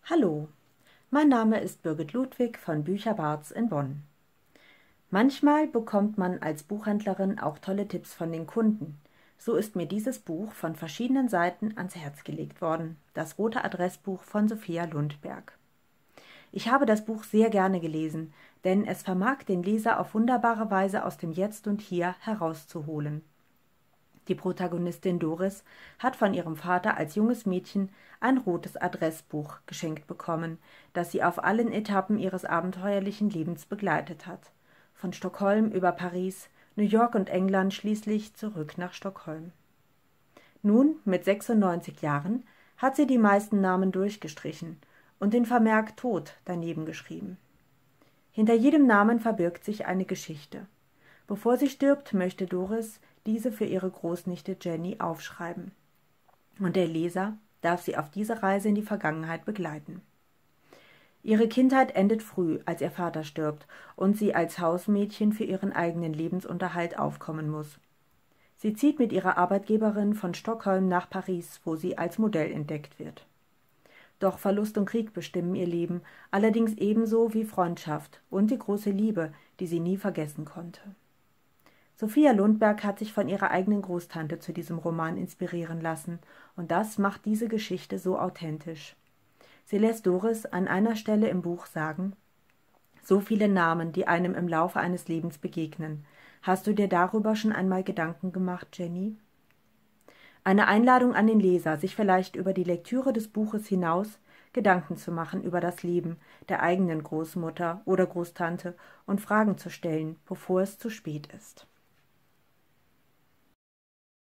Hallo, mein Name ist Birgit Ludwig von Bücher Barz in Bonn. Manchmal bekommt man als Buchhändlerin auch tolle Tipps von den Kunden. So ist mir dieses Buch von verschiedenen Seiten ans Herz gelegt worden, das Rote Adressbuch von Sophia Lundberg. Ich habe das Buch sehr gerne gelesen, denn es vermag den Leser auf wunderbare Weise aus dem Jetzt und Hier herauszuholen. Die Protagonistin Doris hat von ihrem Vater als junges Mädchen ein rotes Adressbuch geschenkt bekommen, das sie auf allen Etappen ihres abenteuerlichen Lebens begleitet hat. Von Stockholm über Paris, New York und England schließlich zurück nach Stockholm. Nun, mit 96 Jahren, hat sie die meisten Namen durchgestrichen und den Vermerk Tod daneben geschrieben. Hinter jedem Namen verbirgt sich eine Geschichte. Bevor sie stirbt, möchte Doris diese für ihre Großnichte Jenny aufschreiben. Und der Leser darf sie auf diese Reise in die Vergangenheit begleiten. Ihre Kindheit endet früh, als ihr Vater stirbt und sie als Hausmädchen für ihren eigenen Lebensunterhalt aufkommen muss. Sie zieht mit ihrer Arbeitgeberin von Stockholm nach Paris, wo sie als Modell entdeckt wird. Doch Verlust und Krieg bestimmen ihr Leben, allerdings ebenso wie Freundschaft und die große Liebe, die sie nie vergessen konnte. Sophia Lundberg hat sich von ihrer eigenen Großtante zu diesem Roman inspirieren lassen, und das macht diese Geschichte so authentisch. Sie lässt Doris an einer Stelle im Buch sagen: So viele Namen, die einem im Laufe eines Lebens begegnen. Hast du dir darüber schon einmal Gedanken gemacht, Jenny? Eine Einladung an den Leser, sich vielleicht über die Lektüre des Buches hinaus Gedanken zu machen über das Leben der eigenen Großmutter oder Großtante und Fragen zu stellen, bevor es zu spät ist.